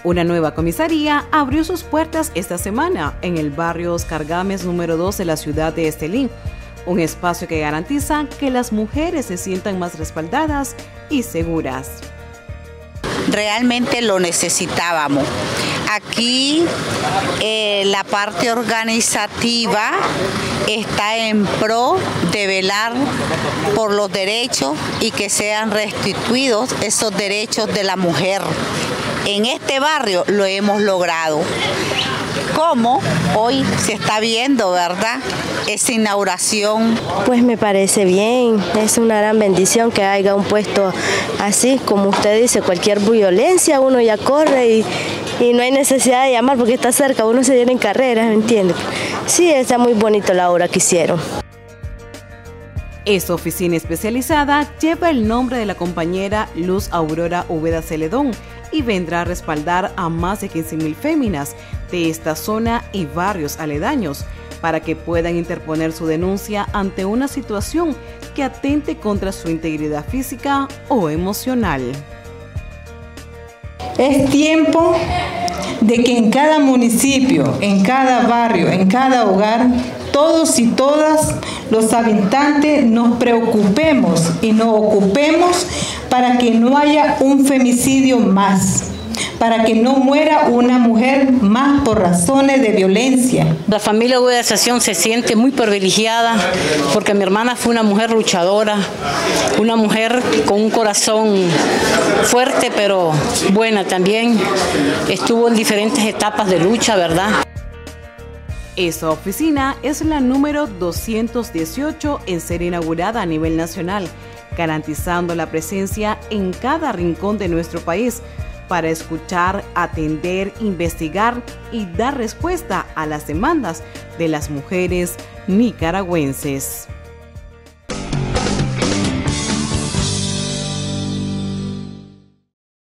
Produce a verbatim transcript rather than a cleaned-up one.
Una nueva comisaría abrió sus puertas esta semana en el barrio Oscar Gámez número dos de la ciudad de Estelí, un espacio que garantiza que las mujeres se sientan más respaldadas y seguras. Realmente lo necesitábamos. Aquí eh, la parte organizativa está en pro de velar por los derechos y que sean restituidos esos derechos de la mujer. En este barrio lo hemos logrado. Como hoy se está viendo, ¿verdad?, esa inauguración. Pues me parece bien, es una gran bendición que haya un puesto así, como usted dice, cualquier violencia uno ya corre y, y no hay necesidad de llamar porque está cerca, uno se viene en carreras, ¿me entiende? Sí, está muy bonito la obra que hicieron. Esta oficina especializada lleva el nombre de la compañera Luz Aurora Úbeda Celedón y vendrá a respaldar a más de quince mil féminas de esta zona y barrios aledaños para que puedan interponer su denuncia ante una situación que atente contra su integridad física o emocional. Es tiempo de que en cada municipio, en cada barrio, en cada hogar, todos y todas los habitantes nos preocupemos y nos ocupemos para que no haya un femicidio más, para que no muera una mujer más por razones de violencia. La familia Úbeda Celedón se siente muy privilegiada porque mi hermana fue una mujer luchadora, una mujer con un corazón fuerte pero buena también. Estuvo en diferentes etapas de lucha, ¿verdad? Esta oficina es la número doscientos dieciocho en ser inaugurada a nivel nacional, garantizando la presencia en cada rincón de nuestro país para escuchar, atender, investigar y dar respuesta a las demandas de las mujeres nicaragüenses.